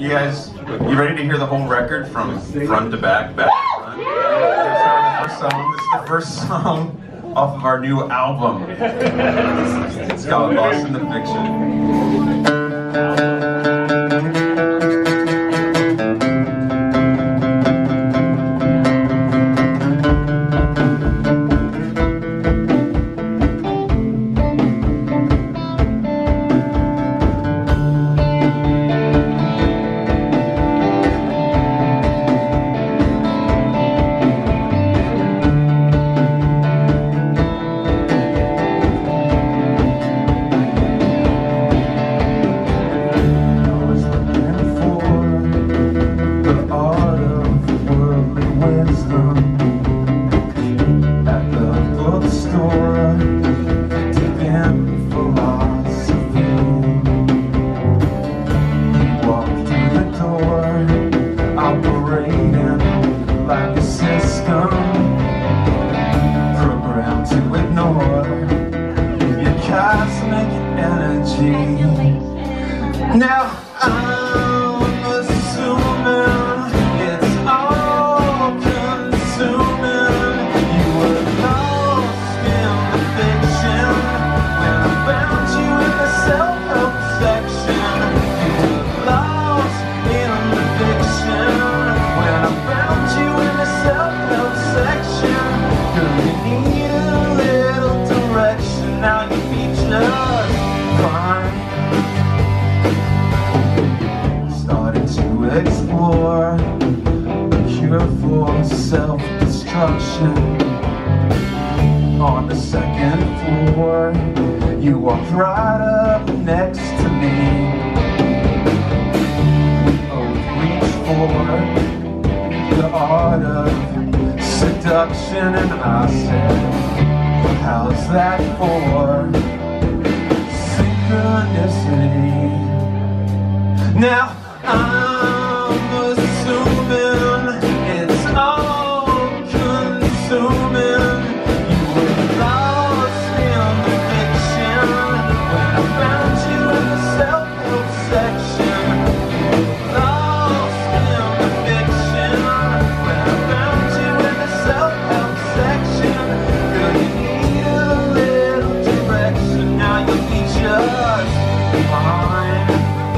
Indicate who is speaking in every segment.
Speaker 1: You guys, you ready to hear the whole record from front to back, back to front? This is the first song off of our new album. It's called Lost in the Fiction. At the bookstore, taking philosophy. Walk through the door, operating like a system, programmed to ignore your cosmic energy. Now I'm assuming it's all consuming. You were lost in the fiction when I found you in the self-help section. You were lost in the fiction when I found you in the self-help section. Girl, you need a little direction. Now you be just fine. Started to explore a cure for self-destruction. On the second floor, you walked right up next to me. We both reached for the art of seduction, and I said, how's that for synchronicity? Now I'm assuming it's all consuming. You were lost in the fiction when I found you in the self-help section. You were lost in the fiction when I found you in the self-help section. Girl, you need a little direction. Now you'll be just fine.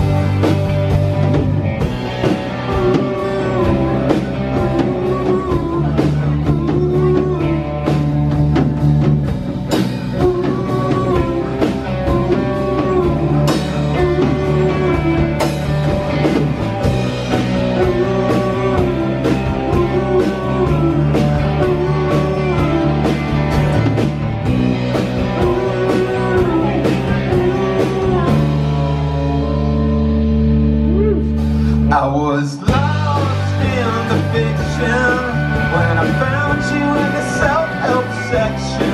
Speaker 1: I was lost in the fiction when I found you in the self-help section.